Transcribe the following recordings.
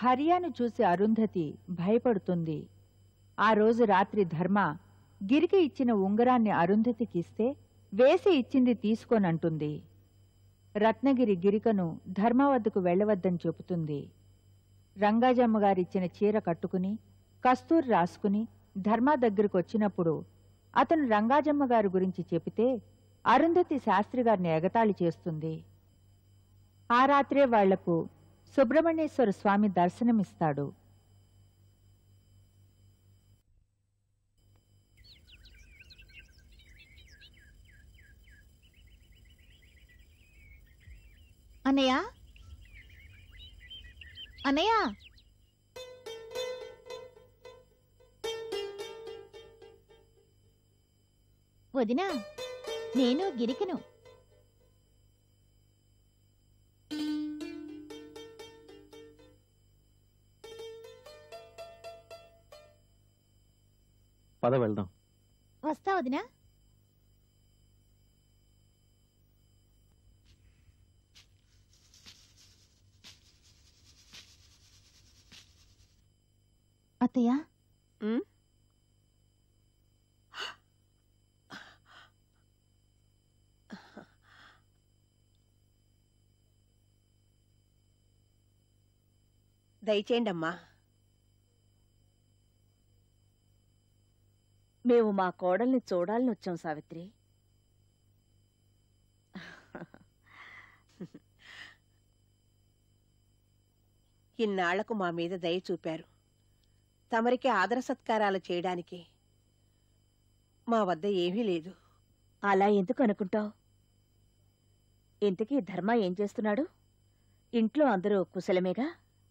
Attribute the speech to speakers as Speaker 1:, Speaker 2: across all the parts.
Speaker 1: హరియాను చూసి అరుంధతి భయపడుతుంది. ఆ రోజు రాత్రి ధర్మ గిరికి ఇచ్చిన ఉంగరాన్ని అరుంధతికి ఇస్తే వేసి ఇచ్చింది తీసుకోనంటుంది. రత్నగిరి గిరికను ధర్మ వద్దకు వెళ్లవద్దని చెబుతుంది. రంగాజమ్మగారిచ్చిన చీర కట్టుకుని కస్తూరి రాసుకుని ధర్మ దగ్గరకు వచ్చినప్పుడు అతను రంగాజమ్మగారి గురించి చెబితే అరుంధతి శాస్త్రిగారిని ఎగతాళి చేస్తుంది. ఆ రాత్రే వాళ్లకు సుబ్రహ్మణ్యేశ్వర స్వామి దర్శనమిస్తాడు.
Speaker 2: అన్నయ్య, అన్నయ్య, వదినా, నేను గిరికను.
Speaker 3: పద వెళ్దాం.
Speaker 2: వస్తా వదినా. అత్తయ్య,
Speaker 4: దయచేయండి అమ్మా.
Speaker 5: మేము మా కోడల్ని చూడాలని వచ్చాం సావిత్రి.
Speaker 4: ఇన్నాళ్లకు మా మీద దయ చూపారు. తమరికి ఆదర సత్కారాలు చేయడానికి మా వద్ద ఏమీ లేదు.
Speaker 5: అలా ఎందుకు అనుకుంటావు? ఇంతకీ ధర్మ ఏం చేస్తున్నాడు? ఇంట్లో అందరూ కుశలమేగా?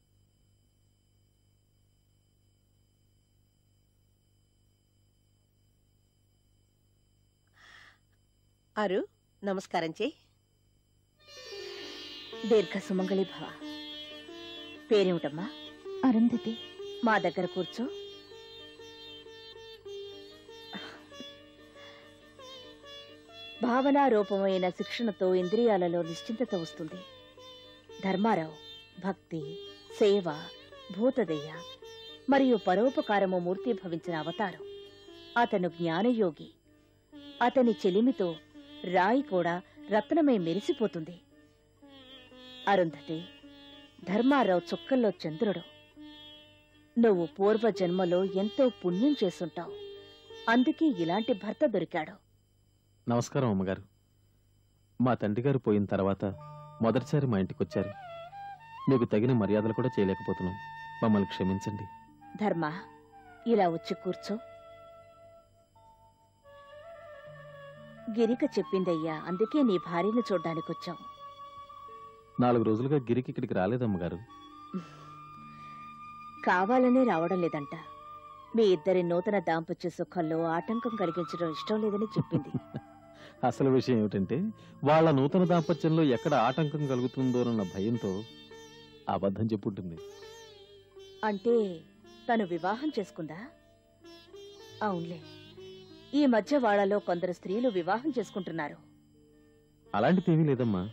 Speaker 4: అరు, నమస్కారం చెయ్యి.
Speaker 5: దీర్ఘ సుమంగళి భవ. పేరేమిటమ్మా?
Speaker 2: అరుంధతి.
Speaker 5: మా దగ్గర కూర్చో. భావనారూపమైన శిక్షణతో ఇంద్రియాలలో నిశ్చింతత వస్తుంది. ధర్మారావు భక్తి, సేవ, భూతదయ మరియు పరోపకారము మూర్తిభవించిన అవతారం. అతను జ్ఞానయోగి. అతని చెలిమితో రాయి కూడా రత్నమై మెరిసిపోతుంది. అరుంధతి, ధర్మారావు చుక్కల్లో చంద్రుడు. నువ్వు పూర్వజన్మలో ఎంతో పుణ్యం చేసుంటావు. అందుకే ఇలాంటి భర్త దొరికాడు.
Speaker 3: నమస్కారం అమ్మగారు. మా తండ్రి గారు పోయిన తర్వాత మొదటిసారి మా ఇంటికి వచ్చారు. మీకు తగిన మర్యాదలు కూడా చేయలేకపోతున్నాం. మమ్మల్ని క్షమించండి.
Speaker 5: ధర్మ, ఇలా వచ్చి కూర్చో. గిరిక చెప్పిందయ్యా, అందుకే నీ భార్యను చూడ్డానికొచ్చాం.
Speaker 3: 4 రోజులుగా గిరికి ఇక్కడికి రాలేదమ్మగారు.
Speaker 5: కావాలనే రావడం లేదంట. మీ ఇద్దరి నూతన దాంపత్య సుఖంలో ఆటంకం కలిగించడం ఇష్టం లేదని చెప్పింది.
Speaker 3: అసలు విషయం ఏమిటంటే, వాళ్ళ నూతన దాంపత్యంలో ఎక్కడ ఆటంకం కలుగుతుందోనన్న భయంతో అబద్ధం చెప్పుంటుంది.
Speaker 5: అంటే తను వివాహం చేసుకుందా? అవునులే, ఈ మధ్య వాళ్లలో కొందరు స్త్రీలు వివాహం చేసుకుంటున్నారు.
Speaker 3: అలాంటిదేమీ లేదమ్మా.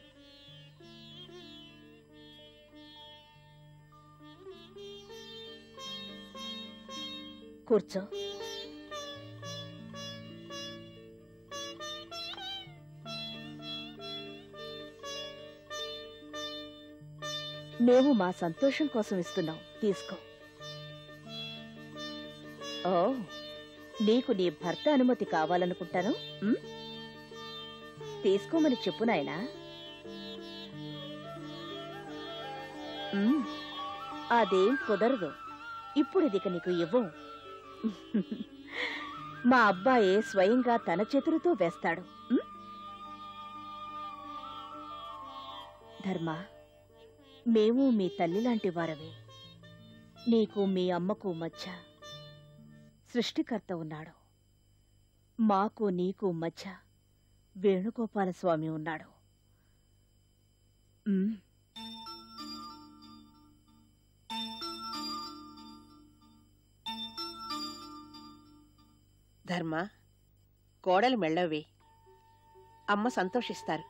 Speaker 5: కూర్చో. మేము మా సంతోషం కోసం ఇస్తున్నాం, తీసుకో. ఓ, నీకు నీ భర్త అనుమతి కావాలనుకుంటాను. తీసుకోమని చెప్పు నాయనా. అదేం కుదరదు. ఇప్పుడు ఇదిక నీకు ఇవ్వం. మా అబ్బాయే స్వయంగా తన చేతులతో వేస్తాడు. ధర్మ, మేము మీ తల్లి లాంటి వారమే. నీకు మీ అమ్మకు మధ్య సృష్టికర్త ఉన్నాడు. మాకు నీకు మధ్య వేణుగోపాల స్వామి ఉన్నాడు.
Speaker 4: ధర్మ, కోడలు మెళ్ళవే. అమ్మ సంతోషిస్తారు.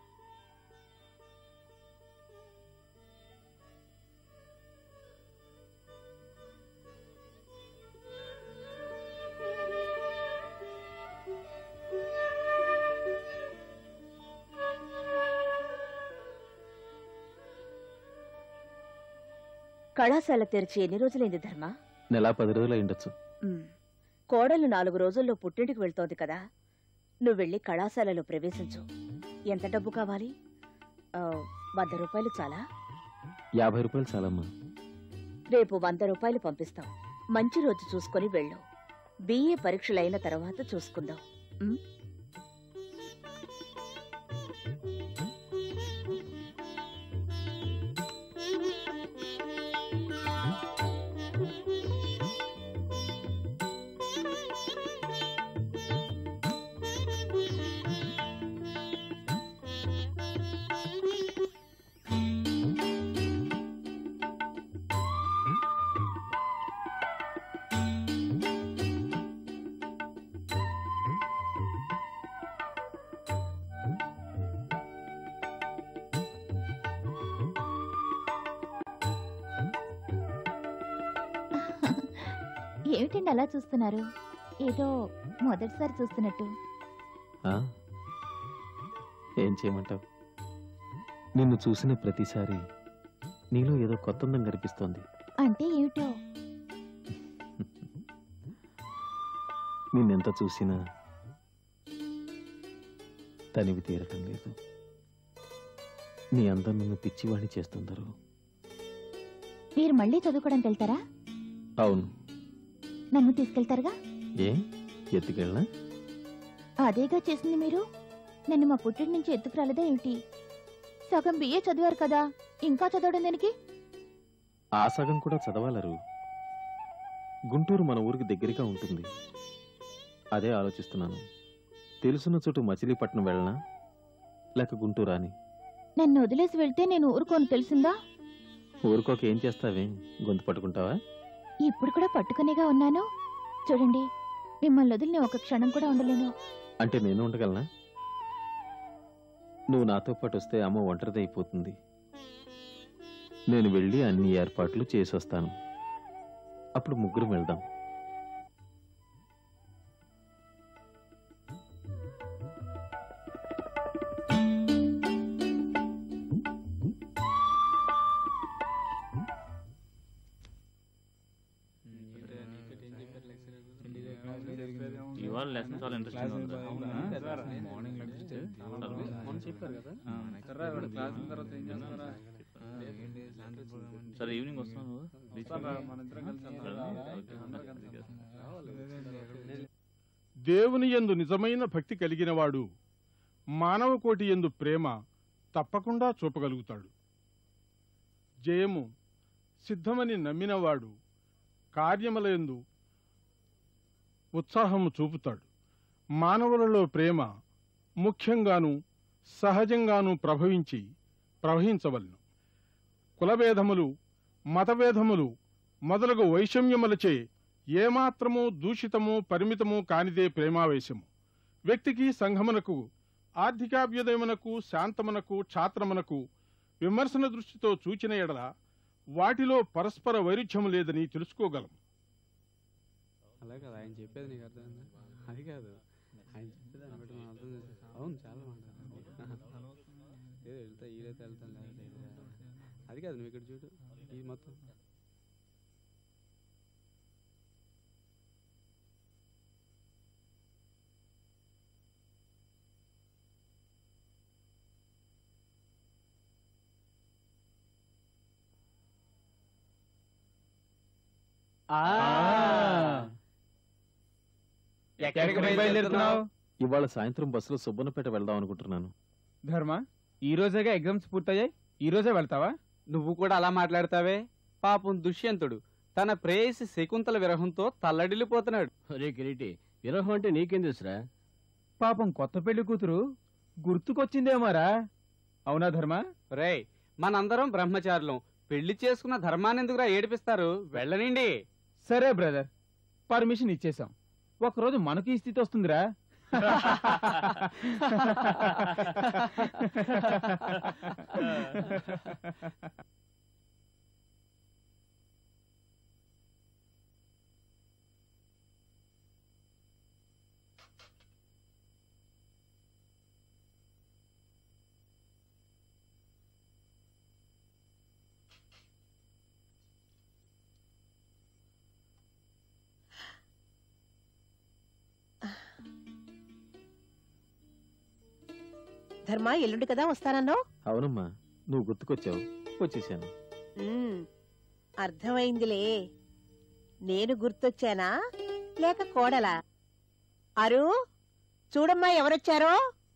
Speaker 5: కళాశాల తెరిచి ఎన్ని రోజులైంది ధర్మ?
Speaker 3: నెల 10 రోజులు అయిండొచ్చు.
Speaker 5: కోడలు 4 రోజుల్లో పుట్టింటికి వెళ్తోంది కదా, నువ్వు వెళ్ళి కళాశాలలో ప్రవేశించు. ఎంత డబ్బు కావాలి? 100 రూపాయలు చాలా?
Speaker 3: 50 రూపాయలు చాలమ్మా.
Speaker 5: రేపు 100 రూపాయలు పంపిస్తాం. మంచి రోజు చూసుకొని వెళ్ళు. బిఏ పరీక్షలైన తర్వాత చూసుకుందాం.
Speaker 2: ఏమిటండి అలా చూస్తున్నారు? ఏదో మొదటిసారి చూస్తున్నట్టు.
Speaker 3: ఆ? ఏం చేయమంటావు? నిన్ను చూసిన ప్రతిసారి నీలో ఏదో కొత్తందం కనిపిస్తోంది.
Speaker 2: అంటే ఏమిటో?
Speaker 3: నిన్నెంత చూసినా తనివి తీరటం లేదు. నీ అందం నిన్ను పిచ్చివాణి చేస్తుందరు.
Speaker 2: మీరు మళ్ళీ చదువుకోవడానికి వెళ్తారా?
Speaker 3: అవును.
Speaker 2: నన్ను తీసుకెళ్తారుగా?
Speaker 3: ఏ ఎత్తుకెళ్ళనా?
Speaker 2: అదేగా చేసింది మీరు. నన్ను మా పుట్టింటి నుంచి ఎత్తుకురాలేదా ఏమిటి? సగం బిఏ చదివారు కదా, ఇంకా చదవడం దానికి?
Speaker 3: ఆ సగం కూడా చదవాలరు. గుంటూరు మన ఊరికి దగ్గరగా ఉంటుంది. అదే ఆలోచిస్తున్నాను. తెలుసున్న చోటు మచిలీపట్నం వెళ్ళనా లేక గుంటూరా అని.
Speaker 2: నన్ను వదిలేసి వెళ్తే నేను ఊరుకోను తెలిసిందా?
Speaker 3: ఊరుకోక ఏం చేస్తావే? గొంతు పట్టుకుంటావా?
Speaker 2: ఇప్పుడు కూడా పట్టుకునేగా ఉన్నాను. చూడండి, మిమ్మల్ని వదిలి నేను ఒక క్షణం కూడా ఉండలేను.
Speaker 3: అంటే నేను ఉండగలనా? నువ్వు నాతో పాటు వస్తే అమ్మ ఒంటరిది అయిపోతుంది. నేను వెళ్ళి అన్ని ఏర్పాట్లు చేసొస్తాను. అప్పుడు ముగ్గురం వెళ్దాం.
Speaker 6: ఇవాళ లెసన్ చాలా ఇంట్రెస్టింగ్ ఉంది. సరే ఈవినింగ్ వస్తాను.
Speaker 7: దేవుని యందు నిజమైన భక్తి కలిగినవాడు మానవ కోటి యందు ప్రేమ తప్పకుండా చూపగలుగుతాడు. జయము సిద్ధమని నమ్మినవాడు కార్యములందు ఉత్సాహము చూపుతాడు. మానవులలో ప్రేమ ముఖ్యంగాను సహజంగాను ప్రవహించవలను. కులభేదములు, మతభేదములు మొదలగు వైషమ్యములచే ఏమాత్రము దూషితము పరిమితము కానిదే ప్రేమావేశము. వ్యక్తికి సంఘమునకు, ఆర్థికాభ్యుదయమునకు, శాంతమునకు, ఛాత్రమునకు విమర్శన దృష్టితో చూచిన ఎడల వాటిలో పరస్పర వైరుధ్యము లేదని తెలుసుకోగలం.
Speaker 8: అలా కాదు ఆయన చెప్పేది, నీకు అర్థమైందా? అది కాదు ఆయన చెప్పేదాన్ని బట్టి మనం అర్థం చేస్తాం. అవును చాలా మాట్లాడు. ఏదో వెళ్తా ఈడైతే వెళ్తాను, అది కాదు నువ్వు ఇక్కడ చూడు ఈ మొత్తం.
Speaker 3: ఇవాళ సాయంత్రం బస్సులో సుబ్బన్నపేట వెళ్దాం అనుకుంటున్నాను.
Speaker 9: ధర్మ, ఈ రోజేగా ఎగ్జామ్స్ పూర్తయ్యాయి, ఈ రోజే వెళ్తావా?
Speaker 8: నువ్వు కూడా అలా మాట్లాడతావే? పాపం దుష్యంతుడు తన ప్రేయసి శకుంతల విరహంతో తల్లడిల్లిపోతున్నాడు.
Speaker 10: రే కిరీటి, విరహం అంటే నీకేం తెలుసురా?
Speaker 9: పాపం కొత్త పెళ్లి కూతురు గుర్తుకొచ్చిందేమారా? అవునా ధర్మ?
Speaker 8: రేయ్, మనందరం బ్రహ్మచారులం. పెళ్లి చేసుకున్న ధర్మాన్ని ఎందుకురా ఏడిపిస్తారు? వెళ్ళనండి.
Speaker 9: సరే బ్రదర్, పర్మిషన్ ఇచ్చేసాం. ఒకరోజు మనకి ఈ స్థితి వస్తుందిరా.
Speaker 4: ధర్మ ఎల్లుండి కదా వస్తానన్నావు?
Speaker 3: అవునమ్మా, నువ్వు గుర్తుకొచ్చావు, వచ్చేసాను.
Speaker 4: అర్థమైందిలే. నేను గుర్తొచ్చానా లేక కోడలా? అరు, చూడమ్మా ఎవరొచ్చారో.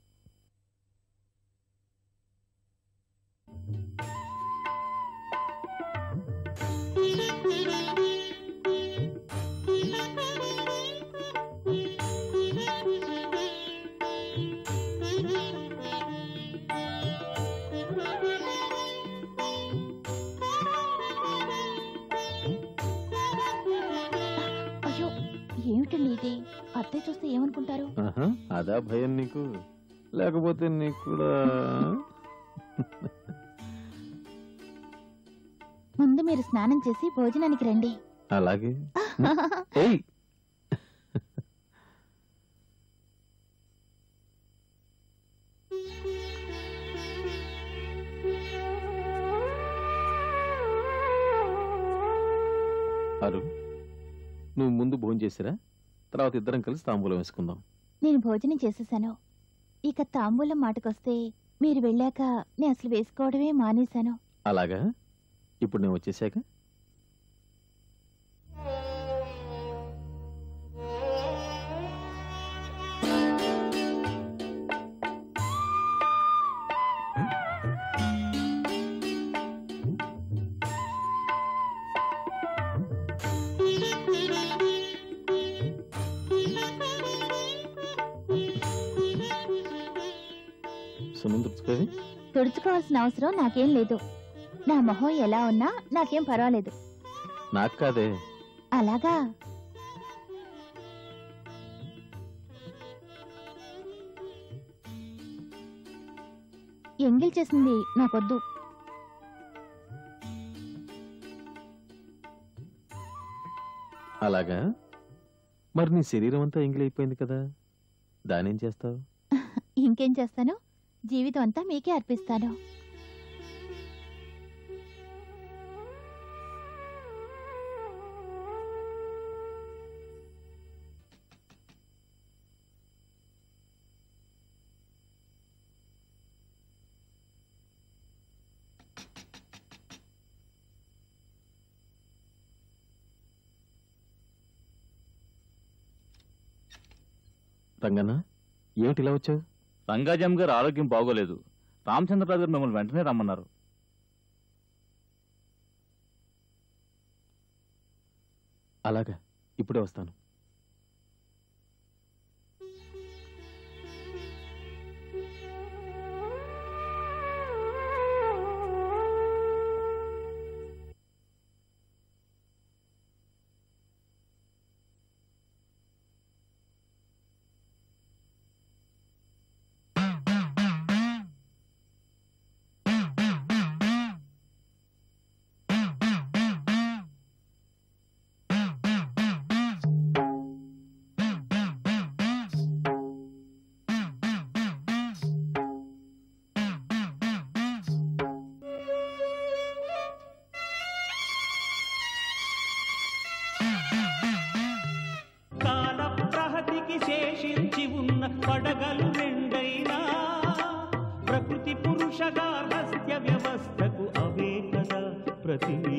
Speaker 2: అయ్యో, ఏమిటండి ఇది? అత్తయ్య చూస్తే ఏమనుకుంటారు?
Speaker 3: ఆహా, అదా భయం నీకు? లేకపోతే నీకు కూడా
Speaker 2: ముందు మీరు స్నానం చేసి భోజనానికి రండి.
Speaker 3: అలాగే. ఏయ్, అరు, నువ్వు ముందు భోజనం చేసిరా, తర్వాత ఇద్దరం కలిసి తాంబూలం వేసుకుందాం.
Speaker 2: నేను భోజనం చేసేసాను. ఇక తాంబూలం మాటకొస్తే మీరు వెళ్ళాక నేను అసలు వేసుకోవడమే మానేశాను.
Speaker 3: అలాగా? ఇప్పుడు నేను వచ్చేసాక సుమంత్రుడి
Speaker 2: తుడుచుకోవాల్సిన అవసరం నాకేం లేదు. నా మొహం ఎలా ఉన్నా నాకేం పర్వాలేదు.
Speaker 3: నాకు కాదే.
Speaker 2: అలాగా? ఎంగిల్ చేసింది నాకొద్దు.
Speaker 3: అలాగా? మరి నీ శరీరం అంతా ఎంగిలైపోయింది కదా, దానేం చేస్తావు?
Speaker 2: ఇంకేం చేస్తాను, జీవితం అంతా మీకే అర్పిస్తాను.
Speaker 3: రంగన్న, ఏమిటి ఇలా వచ్చావు?
Speaker 6: రంగాజం గారు ఆరోగ్యం బాగోలేదు. రామచంద్రరావు గారు మిమ్మల్ని వెంటనే రమ్మన్నారు.
Speaker 3: అలాగా, ఇప్పుడే వస్తాను.
Speaker 11: శేషించి ఉన్న పడగలు రెండైనా ప్రకృతి పురుషగార్హస్య వ్యవస్థకు అవే కదా ప్రతి